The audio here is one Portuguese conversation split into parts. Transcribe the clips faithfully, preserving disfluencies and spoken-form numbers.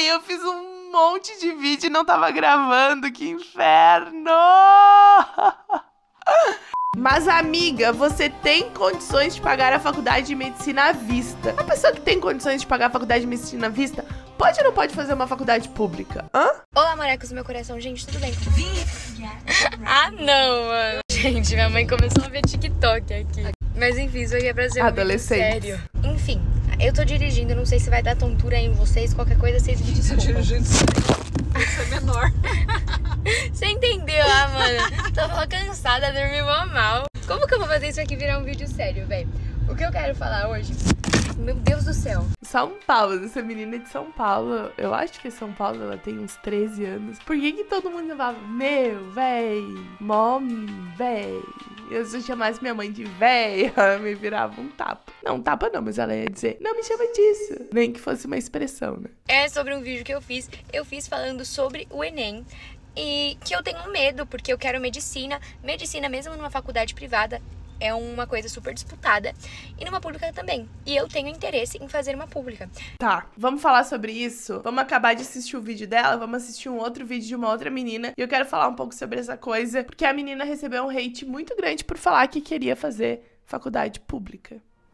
Ai, eu fiz um monte de vídeo e não tava gravando, que inferno! Mas, amiga, você tem condições de pagar a faculdade de medicina à vista. A pessoa que tem condições de pagar a faculdade de medicina à vista pode ou não pode fazer uma faculdade pública? Hã? Olá, marecos do meu coração. Gente, tudo bem? Ah, não, mano. Gente, minha mãe começou a ver TikTok aqui. Mas enfim, isso aqui é pra ser um vídeo sério. Enfim, eu tô dirigindo, não sei se vai dar tontura aí em vocês. Qualquer coisa, vocês me desculpam. Tô dirigindo, isso é menor. Você entendeu, ah, mano? Tô cansada, dormi mó mal. Como que eu vou fazer isso aqui virar um vídeo sério, velho? O que eu quero falar hoje... Meu Deus do céu. São Paulo, essa menina é de São Paulo. Eu acho que é São Paulo, ela tem uns treze anos. Por que que todo mundo fala, meu, véi, mom, véi? Eu, se eu chamasse minha mãe de véia, ela me virava um tapa. Não, um tapa não, mas ela ia dizer, não me chama disso. Nem que fosse uma expressão, né? É sobre um vídeo que eu fiz. Eu fiz falando sobre o Enem. E que eu tenho medo, porque eu quero medicina. Medicina, mesmo numa faculdade privada, é uma coisa super disputada. E numa pública também. E eu tenho interesse em fazer uma pública. Tá, vamos falar sobre isso? Vamos acabar de assistir o vídeo dela, vamos assistir um outro vídeo de uma outra menina. E eu quero falar um pouco sobre essa coisa, porque a menina recebeu um hate muito grande por falar que queria fazer faculdade pública.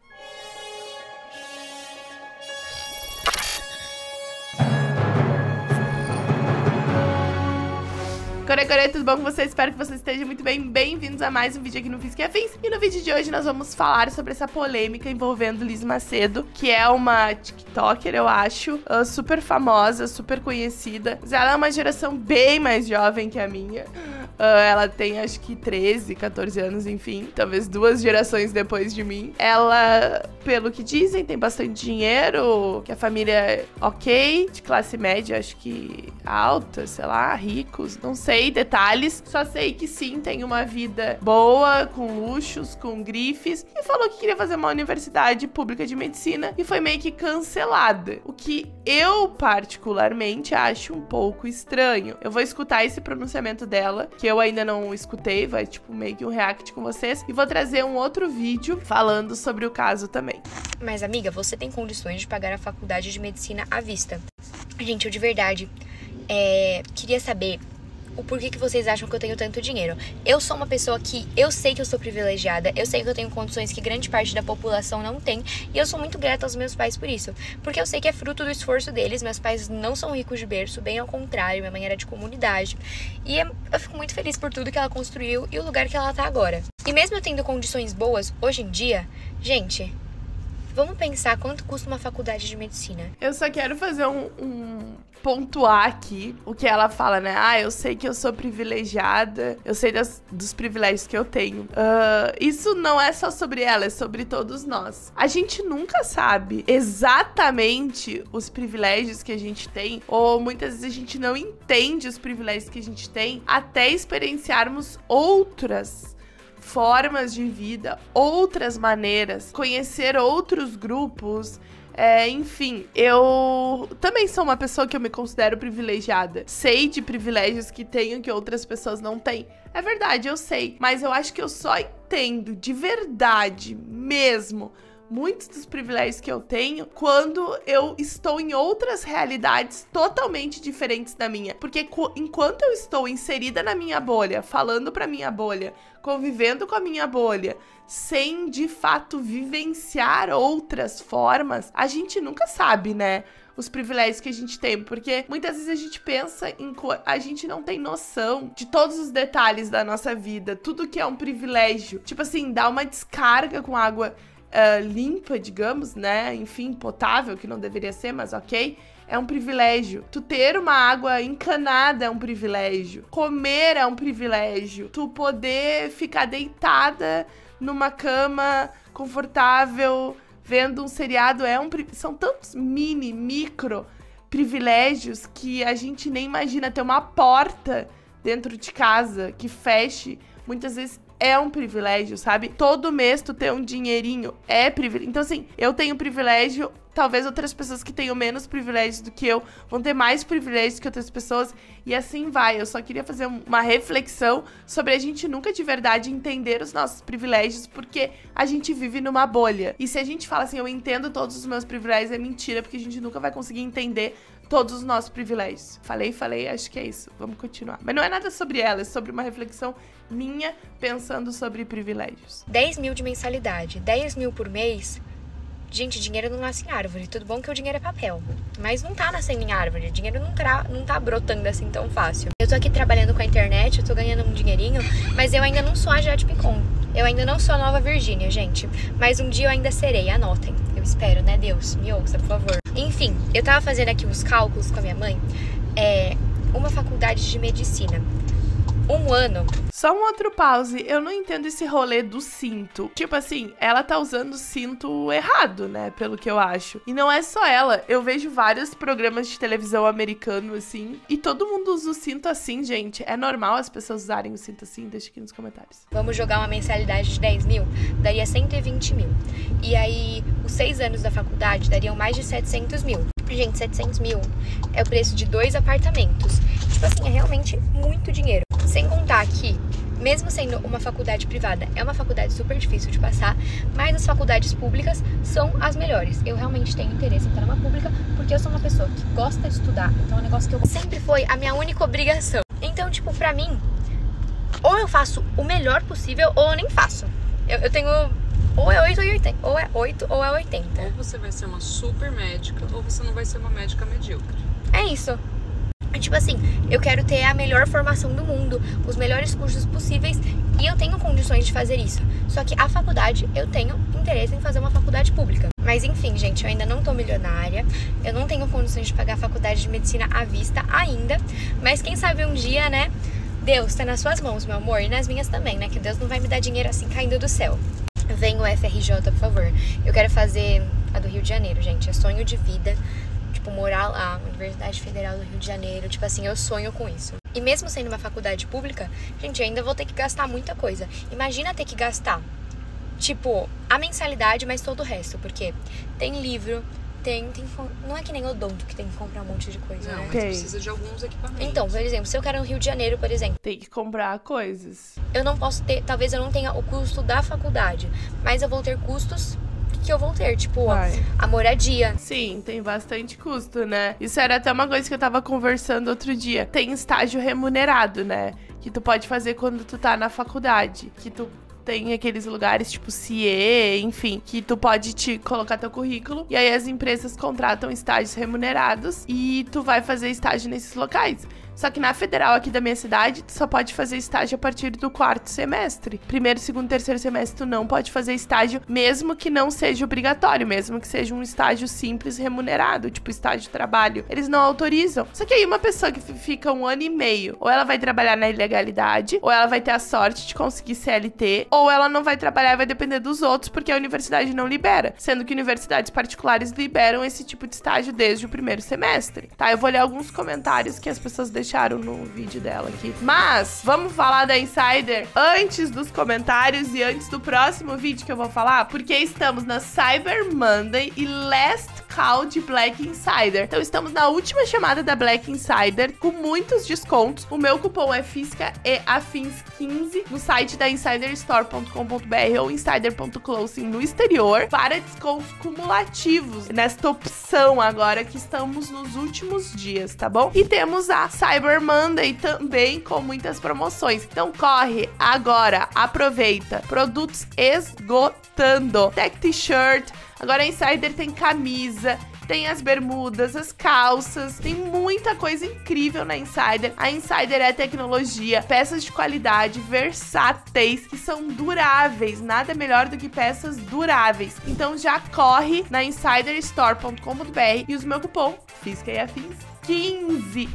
Core, core, tudo bom com vocês? Espero que vocês estejam muito bem. Bem-vindos a mais um vídeo aqui no Física e Afins. E no vídeo de hoje nós vamos falar sobre essa polêmica envolvendo Liz Macedo, que é uma TikToker, eu acho, uh, super famosa, super conhecida. Mas ela é uma geração bem mais jovem que a minha. Uh, ela tem, acho que, treze, quatorze anos, enfim. Talvez duas gerações depois de mim. Ela, pelo que dizem, tem bastante dinheiro, que a família é ok, de classe média, acho que alta, sei lá, ricos, não sei detalhes, só sei que sim, tem uma vida boa, com luxos, com grifes, e falou que queria fazer uma universidade pública de medicina e foi meio que cancelada, o que eu particularmente acho um pouco estranho. Eu vou escutar esse pronunciamento dela, que eu ainda não escutei, vai tipo meio que um react com vocês, e vou trazer um outro vídeo falando sobre o caso também. Mas amiga, você tem condições de pagar a faculdade de medicina à vista? Gente, eu de verdade é, queria saber o porquê que vocês acham que eu tenho tanto dinheiro. Eu sou uma pessoa que, eu sei que eu sou privilegiada, eu sei que eu tenho condições que grande parte da população não tem, e eu sou muito grata aos meus pais por isso, porque eu sei que é fruto do esforço deles. Meus pais não são ricos de berço, bem ao contrário, minha mãe era de comunidade, e eu fico muito feliz por tudo que ela construiu e o lugar que ela tá agora. E mesmo eu tendo condições boas, hoje em dia, gente... Vamos pensar quanto custa uma faculdade de medicina. Eu só quero fazer um, um pontuar aqui o que ela fala, né? Ah, eu sei que eu sou privilegiada, eu sei das, dos privilégios que eu tenho. Uh, isso não é só sobre ela, é sobre todos nós. A gente nunca sabe exatamente os privilégios que a gente tem, ou muitas vezes a gente não entende os privilégios que a gente tem até experienciarmos outras formas de vida, outras maneiras, conhecer outros grupos, é, enfim, eu também sou uma pessoa que eu me considero privilegiada. Sei de privilégios que tenho que outras pessoas não têm. É verdade, eu sei, mas eu acho que eu só entendo de verdade mesmo muitos dos privilégios que eu tenho quando eu estou em outras realidades totalmente diferentes da minha. Porque enquanto eu estou inserida na minha bolha, falando pra minha bolha, convivendo com a minha bolha, sem de fato vivenciar outras formas, a gente nunca sabe, né? Os privilégios que a gente tem, porque muitas vezes a gente pensa em... A gente não tem noção de todos os detalhes da nossa vida, tudo que é um privilégio. Tipo assim, dar uma descarga com água Uh, limpa, digamos, né? Enfim, potável, que não deveria ser, mas ok. É um privilégio. Tu ter uma água encanada é um privilégio. Comer é um privilégio. Tu poder ficar deitada numa cama confortável, vendo um seriado é um privilégio. São tantos mini, micro privilégios que a gente nem imagina. Ter uma porta dentro de casa que feche, muitas vezes é um privilégio, sabe? Todo mês tu ter um dinheirinho é privilégio. Então, assim, eu tenho privilégio talvez outras pessoas que tenham menos privilégios do que eu vão ter mais privilégios que outras pessoas, e assim vai. Eu só queria fazer uma reflexão sobre a gente nunca de verdade entender os nossos privilégios, porque a gente vive numa bolha. E se a gente fala assim, eu entendo todos os meus privilégios, é mentira, porque a gente nunca vai conseguir entender todos os nossos privilégios. Falei, falei, acho que é isso. Vamos continuar. Mas não é nada sobre ela, é sobre uma reflexão minha pensando sobre privilégios. dez mil de mensalidade, dez mil por mês. Gente, dinheiro não nasce em árvore. Tudo bom que o dinheiro é papel, mas não tá nascendo em árvore. O dinheiro não, tra... não tá brotando assim tão fácil. Eu tô aqui trabalhando com a internet, eu tô ganhando um dinheirinho, mas eu ainda não sou a Jade Picon. Eu ainda não sou a Nova Virgínia, gente. Mas um dia eu ainda serei, anotem. Eu espero, né, Deus? Me ouça, por favor. Enfim, eu tava fazendo aqui os cálculos com a minha mãe. É... Uma faculdade de medicina. Um ano. Só um outro pause, eu não entendo esse rolê do cinto. Tipo assim, ela tá usando o cinto errado, né, pelo que eu acho. E não é só ela, eu vejo vários programas de televisão americano assim, e todo mundo usa o cinto assim, gente. É normal as pessoas usarem o cinto assim? Deixa aqui nos comentários. Vamos jogar uma mensalidade de dez mil, daria cento e vinte mil. E aí, os seis anos da faculdade dariam mais de setecentos mil. Gente, setecentos mil é o preço de dois apartamentos. Tipo assim, é realmente muito dinheiro. Sem contar que, mesmo sendo uma faculdade privada, é uma faculdade super difícil de passar, mas as faculdades públicas são as melhores. Eu realmente tenho interesse em estar numa pública, porque eu sou uma pessoa que gosta de estudar, então é um negócio que eu sempre foi a minha única obrigação. Então, tipo, pra mim, ou eu faço o melhor possível, ou eu nem faço. Eu, eu tenho... Ou é oito ou oitenta. Ou é oito ou é oitenta. Ou você vai ser uma super médica, ou você não vai ser uma médica medíocre. É isso. Tipo assim, eu quero ter a melhor formação do mundo, os melhores cursos possíveis, e eu tenho condições de fazer isso. Só que a faculdade, eu tenho interesse em fazer uma faculdade pública. Mas enfim, gente, eu ainda não tô milionária, eu não tenho condições de pagar a faculdade de medicina à vista ainda, mas quem sabe um dia, né, Deus tá nas suas mãos, meu amor, e nas minhas também, né, que Deus não vai me dar dinheiro assim caindo do céu. Vem o F R J, por favor. Eu quero fazer a do Rio de Janeiro, gente, é sonho de vida. Tipo, morar lá, Universidade Federal do Rio de Janeiro, tipo assim, eu sonho com isso. E mesmo sendo uma faculdade pública, gente, eu ainda vou ter que gastar muita coisa. Imagina ter que gastar, tipo, a mensalidade, mas todo o resto, porque tem livro, tem, tem... Não é que nem odonto que tem que comprar um monte de coisa, não, né? mas Okay. precisa de alguns equipamentos. Então, por exemplo, se eu quero no Rio de Janeiro, por exemplo, Tem que comprar coisas. eu não posso ter, talvez eu não tenha o custo da faculdade, mas eu vou ter custos que eu vou ter, tipo, Vai. a moradia. Sim, tem bastante custo, né? Isso era até uma coisa que eu tava conversando outro dia. Tem estágio remunerado, né? Que tu pode fazer quando tu tá na faculdade. Que tu tem aqueles lugares tipo C I E, enfim, que tu pode te colocar teu currículo e aí as empresas contratam estágios remunerados e tu vai fazer estágio nesses locais. Só que na federal aqui da minha cidade, tu só pode fazer estágio a partir do quarto semestre. Primeiro, segundo, terceiro semestre, tu não pode fazer estágio, mesmo que não seja obrigatório, mesmo que seja um estágio simples remunerado, tipo estágio de trabalho. Eles não autorizam. Só que aí uma pessoa que fica um ano e meio, ou ela vai trabalhar na ilegalidade, ou ela vai ter a sorte de conseguir C L T, ou ela não vai trabalhar e vai depender dos outros, porque a universidade não libera. Sendo que universidades particulares liberam esse tipo de estágio desde o primeiro semestre. Tá, eu vou ler alguns comentários que as pessoas deixaram deixaram no vídeo dela aqui. Mas, vamos falar da Insider antes dos comentários e antes do próximo vídeo que eu vou falar, porque estamos na Cyber Monday e Last Call de Black Insider. Então, estamos na última chamada da Black Insider com muitos descontos. O meu cupom é FISCA e afins quinze no site da insider store ponto com ponto br ou insider ponto closing no exterior para descontos cumulativos nesta opção agora que estamos nos últimos dias, tá bom? E temos a Cyber Monday também com muitas promoções. Então corre agora, aproveita. Produtos esgotando. Tech T-shirt. Agora a Insider tem camisa, tem as bermudas, as calças, tem muita coisa incrível na Insider. A Insider é tecnologia, peças de qualidade, versáteis, que são duráveis. Nada melhor do que peças duráveis. Então já corre na insider store ponto com ponto br e use o meu cupom FISCA e afins quinze.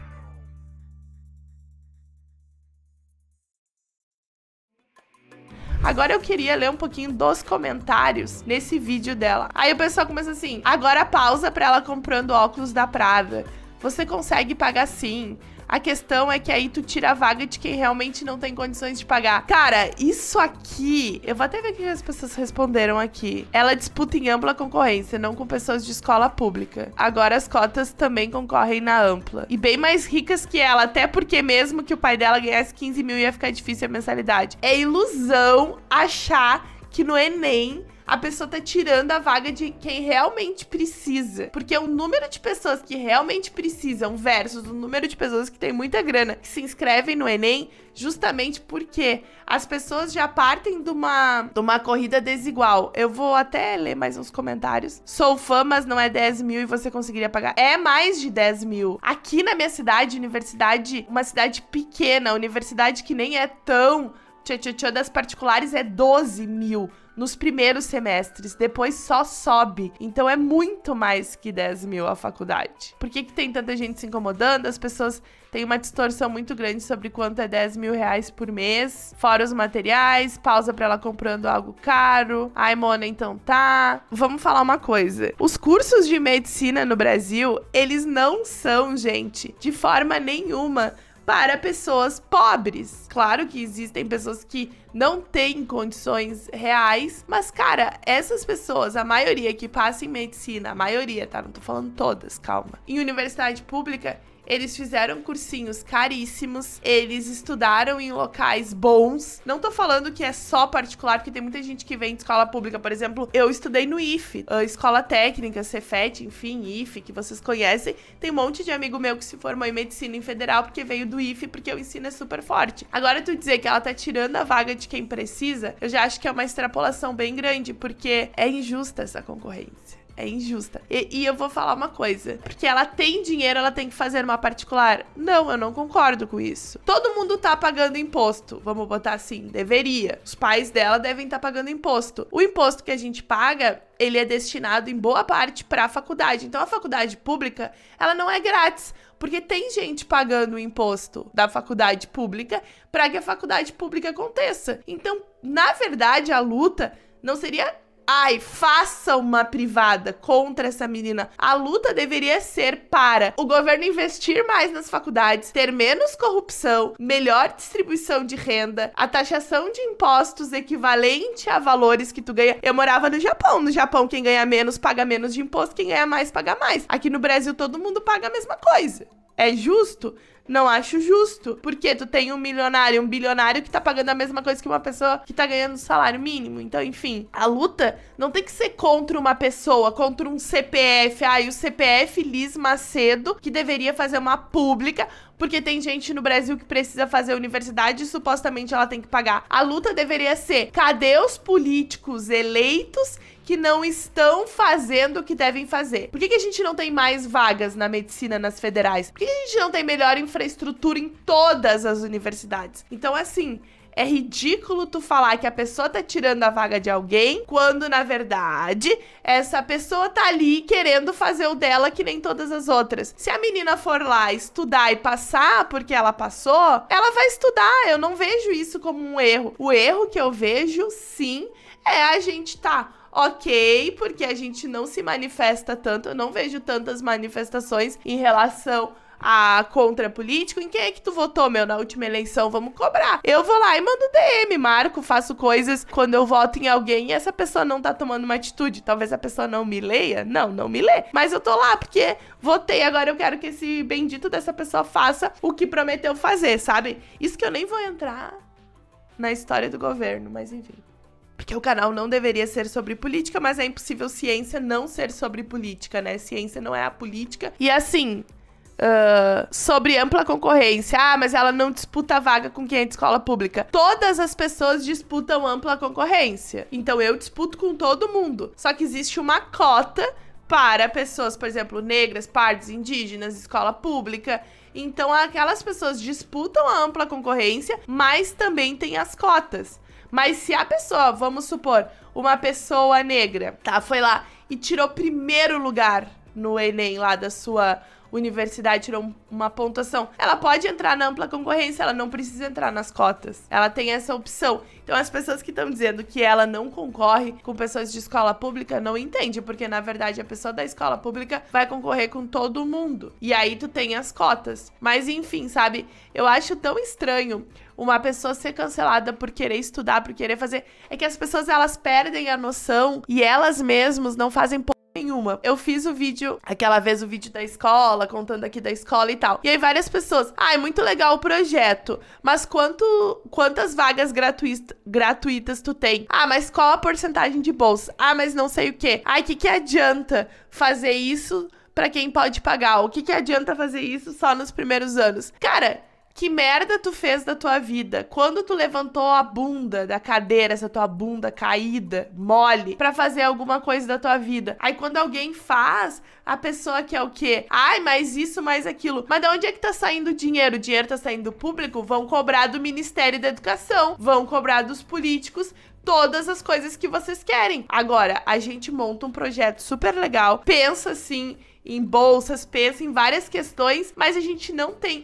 Agora eu queria ler um pouquinho dos comentários nesse vídeo dela. Aí o pessoal começa assim, agora pausa pra ela comprando óculos da Prada. você consegue pagar sim. A questão é que aí tu tira a vaga de quem realmente não tem condições de pagar. Cara, isso aqui... Eu vou até ver o que as pessoas responderam aqui. Ela disputa em ampla concorrência, não com pessoas de escola pública. Agora as cotas também concorrem na ampla. E bem mais ricas que ela, até porque mesmo que o pai dela ganhasse quinze mil ia ficar difícil a mensalidade. É ilusão achar que no Enem... a pessoa tá tirando a vaga de quem realmente precisa. Porque o número de pessoas que realmente precisam versus o número de pessoas que tem muita grana que se inscrevem no Enem, justamente porque as pessoas já partem de uma, de uma corrida desigual. Eu vou até ler mais uns comentários. Sou fã, mas não é dez mil e você conseguiria pagar. É mais de dez mil. Aqui na minha cidade, universidade, uma cidade pequena, universidade que nem é tão... Tchê, tchê, tchê, das particulares é doze mil nos primeiros semestres, depois só sobe. Então é muito mais que dez mil a faculdade. Por que que tem tanta gente se incomodando? As pessoas têm uma distorção muito grande sobre quanto é dez mil reais por mês, fora os materiais, pausa pra ela comprando algo caro. Ai, Mona, então tá. Vamos falar uma coisa. Os cursos de medicina no Brasil, eles não são, gente, de forma nenhuma para pessoas pobres. Claro que existem pessoas que não têm condições reais, mas, cara, essas pessoas, a maioria que passa em medicina, a maioria, tá? Não tô falando todas, calma. Em universidade pública, eles fizeram cursinhos caríssimos, eles estudaram em locais bons. Não tô falando que é só particular, porque tem muita gente que vem de escola pública. Por exemplo, eu estudei no I F E, Escola Técnica, Cefet, enfim, I F E, que vocês conhecem. Tem um monte de amigo meu que se formou em medicina em federal porque veio do I F E, porque o ensino é super forte. Agora, tu dizer que ela tá tirando a vaga de quem precisa, eu já acho que é uma extrapolação bem grande, porque é injusta essa concorrência. É injusta. E, e eu vou falar uma coisa. Porque ela tem dinheiro, ela tem que fazer uma particular? Não, eu não concordo com isso. Todo mundo tá pagando imposto. Vamos botar assim, deveria. Os pais dela devem estar pagando imposto. O imposto que a gente paga, ele é destinado em boa parte para a faculdade. Então a faculdade pública, ela não é grátis. Porque tem gente pagando o imposto da faculdade pública para que a faculdade pública aconteça. Então, na verdade, a luta não seria... Ai, faça uma privada contra essa menina. A luta deveria ser para o governo investir mais nas faculdades, ter menos corrupção, melhor distribuição de renda, a taxação de impostos equivalente a valores que tu ganha. Eu morava no Japão. No Japão, quem ganha menos paga menos de imposto, quem ganha mais paga mais. Aqui no Brasil, todo mundo paga a mesma coisa. É justo? Não acho justo. Porque tu tem um milionário, um bilionário que tá pagando a mesma coisa que uma pessoa que tá ganhando salário mínimo. Então, enfim, a luta não tem que ser contra uma pessoa, contra um C P F. Ah, e o C P F Liz Macedo, que deveria fazer uma pública, porque tem gente no Brasil que precisa fazer universidade e supostamente ela tem que pagar. A luta deveria ser: cadê os políticos eleitos que não estão fazendo o que devem fazer? Por que que a gente não tem mais vagas na medicina nas federais? Por que que a gente não tem melhor infraestrutura em todas as universidades? Então, assim, é ridículo tu falar que a pessoa tá tirando a vaga de alguém, quando, na verdade, essa pessoa tá ali querendo fazer o dela que nem todas as outras. Se a menina for lá estudar e passar porque ela passou, ela vai estudar. Eu não vejo isso como um erro. O erro que eu vejo, sim, é a gente tá... ok, porque a gente não se manifesta tanto, eu não vejo tantas manifestações em relação a contra político. Em quem é que tu votou, meu, na última eleição? Vamos cobrar. Eu vou lá e mando D M, marco, faço coisas quando eu voto em alguém e essa pessoa não tá tomando uma atitude. Talvez a pessoa não me leia. Não, não me lê. Mas eu tô lá porque votei, agora eu quero que esse bendito dessa pessoa faça o que prometeu fazer, sabe? Isso que eu nem vou entrar na história do governo, mas enfim. Porque o canal não deveria ser sobre política, mas é impossível ciência não ser sobre política, né? Ciência não é a política. E assim, uh, sobre ampla concorrência. Ah, mas ela não disputa a vaga com quem é de escola pública. Todas as pessoas disputam ampla concorrência. Então eu disputo com todo mundo. Só que existe uma cota para pessoas, por exemplo, negras, pardos, indígenas, escola pública. Então aquelas pessoas disputam a ampla concorrência, mas também tem as cotas. Mas se a pessoa, vamos supor, uma pessoa negra, tá, foi lá e tirou primeiro lugar no Enem lá da sua universidade tirou uma pontuação, ela pode entrar na ampla concorrência, ela não precisa entrar nas cotas. Ela tem essa opção. Então as pessoas que estão dizendo que ela não concorre com pessoas de escola pública não entendem, porque na verdade a pessoa da escola pública vai concorrer com todo mundo. E aí tu tem as cotas. Mas enfim, sabe? Eu acho tão estranho uma pessoa ser cancelada por querer estudar, por querer fazer... É que as pessoas, elas perdem a noção e elas mesmas não fazem porra nenhuma. Eu fiz o vídeo, aquela vez o vídeo da escola, contando aqui da escola e tal. E aí várias pessoas, ah, é muito legal o projeto, mas quanto, quantas vagas gratuita, gratuitas tu tem? Ah, mas qual a porcentagem de bolsa? Ah, mas não sei o quê. Ai, o que que adianta fazer isso pra quem pode pagar? O que que adianta fazer isso só nos primeiros anos? Cara... Que merda tu fez da tua vida? Quando tu levantou a bunda da cadeira, essa tua bunda caída, mole, pra fazer alguma coisa da tua vida? Aí quando alguém faz, a pessoa quer o quê? Ai, mais isso, mais aquilo. Mas de onde é que tá saindo o dinheiro? O dinheiro tá saindo do público? Vão cobrar do Ministério da Educação, vão cobrar dos políticos, todas as coisas que vocês querem. Agora, a gente monta um projeto super legal, pensa assim... em bolsas, pensa em várias questões, mas a gente não tem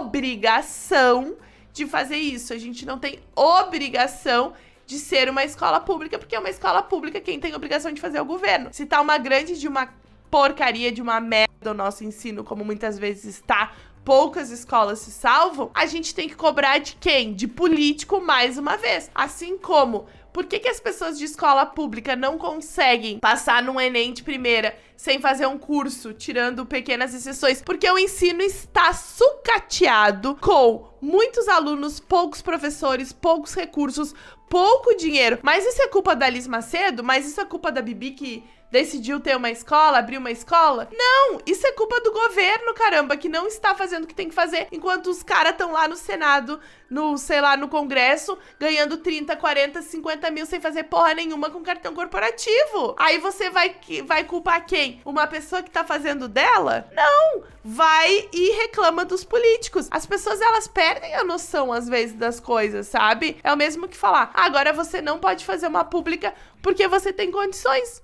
obrigação de fazer isso. A gente não tem obrigação de ser uma escola pública, porque é uma escola pública, quem tem obrigação de fazer é o governo. Se tá uma grande de uma porcaria, de uma merda o nosso ensino, como muitas vezes está, poucas escolas se salvam, a gente tem que cobrar de quem? De político mais uma vez. Assim como... Por que que as pessoas de escola pública não conseguem passar num Enem de primeira sem fazer um curso, tirando pequenas exceções? Porque o ensino está sucateado com muitos alunos, poucos professores, poucos recursos, pouco dinheiro. Mas isso é culpa da Liz Macedo? Mas isso é culpa da Bibi que decidiu ter uma escola, abrir uma escola? Não, isso é culpa do governo, caramba, que não está fazendo o que tem que fazer, enquanto os caras estão lá no Senado, no, sei lá, no Congresso, ganhando trinta, quarenta, cinquenta mil sem fazer porra nenhuma com cartão corporativo. Aí você vai, vai culpar quem? Uma pessoa que tá fazendo dela? Não, vai e reclama dos políticos. As pessoas, elas perdem a noção, às vezes, das coisas, sabe? É o mesmo que falar, ah, agora você não pode fazer uma pública porque você tem condições.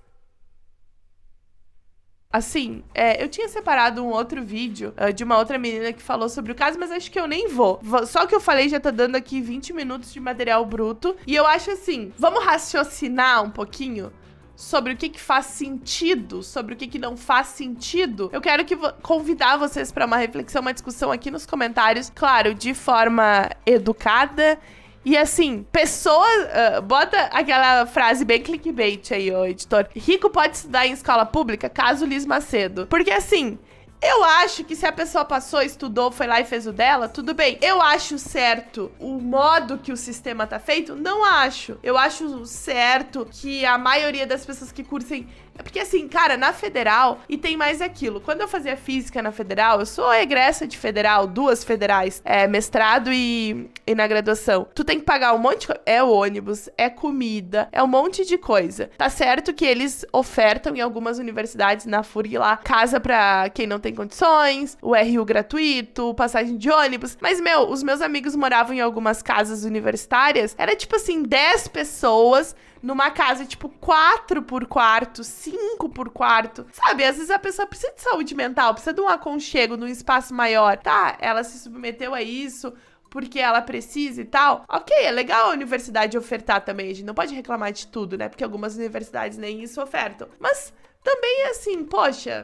Assim, é, eu tinha separado um outro vídeo uh, de uma outra menina que falou sobre o caso, mas acho que eu nem vou. Só que eu falei já tá dando aqui vinte minutos de material bruto. E eu acho assim, vamos raciocinar um pouquinho sobre o que que faz sentido, sobre o que que não faz sentido. Eu quero que vo- convidar vocês para uma reflexão, uma discussão aqui nos comentários. Claro, de forma educada. E assim, pessoa... Uh, bota aquela frase bem clickbait aí, ô editor. Rico pode estudar em escola pública, caso Liz Macedo. Porque assim... Eu acho que se a pessoa passou, estudou, foi lá e fez o dela, tudo bem. Eu acho certo o modo que o sistema tá feito? Não acho. Eu acho certo que a maioria das pessoas que cursem... Porque assim, cara, na federal, e tem mais aquilo, quando eu fazia física na federal, eu sou egressa de federal, duas federais, é, mestrado e, e na graduação. Tu tem que pagar um monte de coisa, é ônibus, é comida, é um monte de coisa. Tá certo que eles ofertam em algumas universidades, na F U R G lá, casa pra quem não tem condições, o R U gratuito, passagem de ônibus, mas, meu, os meus amigos moravam em algumas casas universitárias, era tipo assim, dez pessoas... Numa casa, tipo, quatro por quarto, cinco por quarto. Sabe, às vezes a pessoa precisa de saúde mental, precisa de um aconchego, de um espaço maior. Tá, ela se submeteu a isso porque ela precisa e tal. Ok, é legal a universidade ofertar também. A gente não pode reclamar de tudo, né? Porque algumas universidades nem isso ofertam. Mas também é assim, poxa...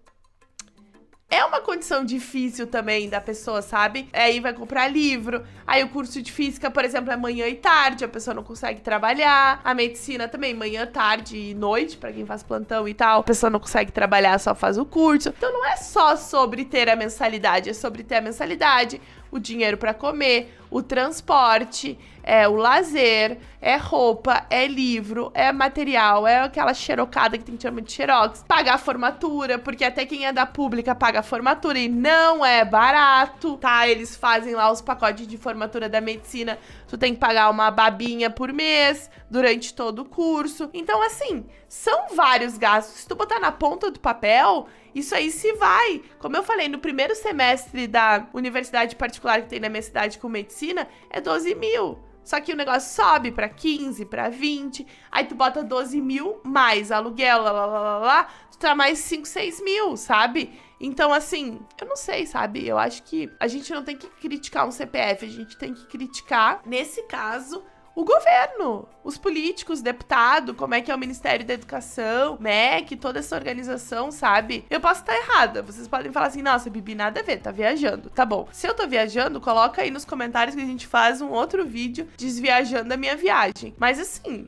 É uma condição difícil também da pessoa, sabe? Aí vai comprar livro, aí o curso de física, por exemplo, é manhã e tarde, a pessoa não consegue trabalhar. A medicina também, manhã, tarde e noite, pra quem faz plantão e tal. A pessoa não consegue trabalhar, só faz o curso. Então não é só sobre ter a mensalidade, é sobre ter a mensalidade, o dinheiro pra comer, o transporte, é o lazer, é roupa, é livro, é material, é aquela xerocada que tem que chamar de xerox, pagar a formatura, porque até quem é da pública paga a formatura e não é barato, tá? Eles fazem lá os pacotes de formatura da medicina, tu tem que pagar uma babinha por mês durante todo o curso. Então, assim, são vários gastos. Se tu botar na ponta do papel, isso aí se vai. Como eu falei, no primeiro semestre da universidade particular que tem na minha cidade com medicina, é doze mil. Só que o negócio sobe pra quinze, pra vinte, aí tu bota doze mil mais aluguel, lá, lá, lá, lá, lá, tu tá mais cinco, seis mil, sabe? Então, assim, eu não sei, sabe? Eu acho que a gente não tem que criticar um C P F, a gente tem que criticar, nesse caso, o governo, os políticos, deputado, como é que é o Ministério da Educação, M E C, toda essa organização, sabe? Eu posso estar errada, vocês podem falar assim, nossa, Bibi, nada a ver, tá viajando. Tá bom, se eu tô viajando, coloca aí nos comentários que a gente faz um outro vídeo desviajando a minha viagem. Mas assim,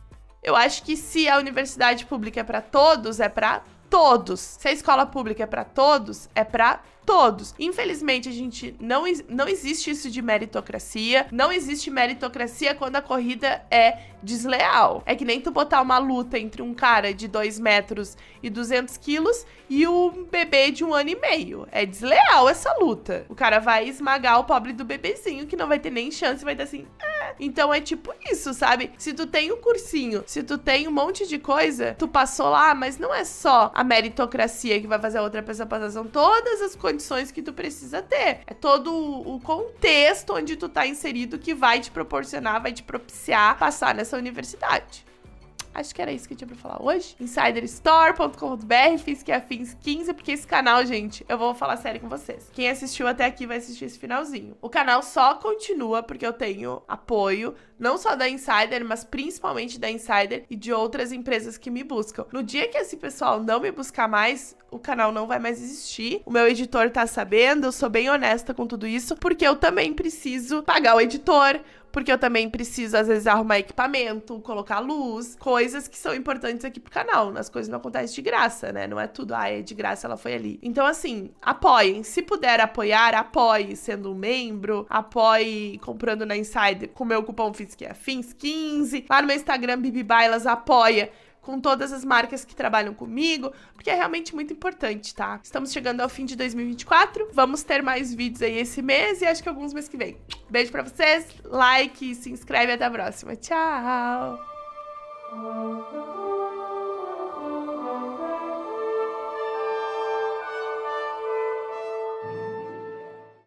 eu acho que se a universidade pública é pra todos, é pra todos. Se a escola pública é pra todos, é pra todos. Infelizmente, a gente não, não existe isso de meritocracia. Não existe meritocracia quando a corrida é desleal. É que nem tu botar uma luta entre um cara de dois metros e duzentos quilos e um bebê de um ano e meio. É desleal essa luta. O cara vai esmagar o pobre do bebezinho, que não vai ter nem chance, vai dar assim... Ah. Então é tipo isso, sabe? Se tu tem um cursinho, se tu tem um monte de coisa, tu passou lá, mas não é só a meritocracia que vai fazer a outra pessoa passar, são todas as condições que tu precisa ter. É todo o contexto onde tu tá inserido que vai te proporcionar, vai te propiciar passar nessa universidade. Acho que era isso que eu tinha pra falar hoje. insider store ponto com ponto br, fiz que afins quinze, porque esse canal, gente, eu vou falar sério com vocês. Quem assistiu até aqui vai assistir esse finalzinho. O canal só continua porque eu tenho apoio, não só da Insider, mas principalmente da Insider e de outras empresas que me buscam. No dia que esse pessoal não me buscar mais, o canal não vai mais existir. O meu editor tá sabendo, eu sou bem honesta com tudo isso, porque eu também preciso pagar o editor, porque eu também preciso, às vezes, arrumar equipamento, colocar luz, coisas que são importantes aqui pro canal. As coisas não acontecem de graça, né? Não é tudo, ah, é de graça, ela foi ali. Então, assim, apoiem. Se puder apoiar, apoie sendo um membro, apoie comprando na Insider com o meu cupom fiz que afins quinze. Lá no meu Instagram, Bibi Bailas, apoia com todas as marcas que trabalham comigo, porque é realmente muito importante, tá? Estamos chegando ao fim de dois mil e vinte e quatro, vamos ter mais vídeos aí esse mês e acho que alguns meses que vem. Beijo pra vocês, like, se inscreve e até a próxima. Tchau!